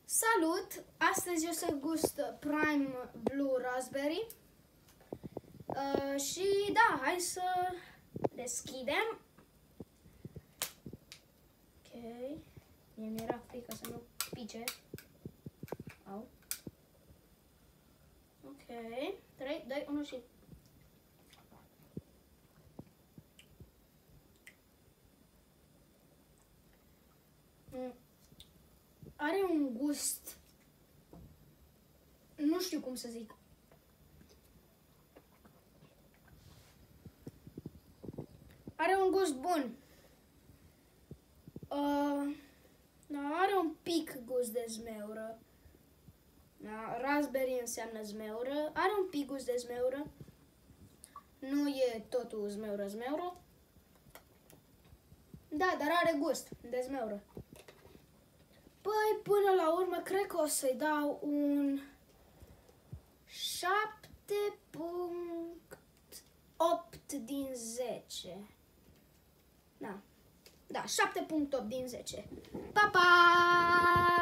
Salut! Astăzi o să gust Prime Blue Raspberry. Și da, hai să deschidem. Ok. Mie mi-era frică să nu pice. Au. Ok. 3, 2, 1 și... Are un gust, nu știu cum să zic. Are un gust bun. Are un pic gust de zmeură. Da, raspberry înseamnă zmeură. Are un pic gust de zmeură. Nu e totul zmeură. Da, dar are gust de zmeură. Păi, până la urmă, cred că o să-i dau un 7.8 din 10. Da, 7.8 din 10. Pa, pa!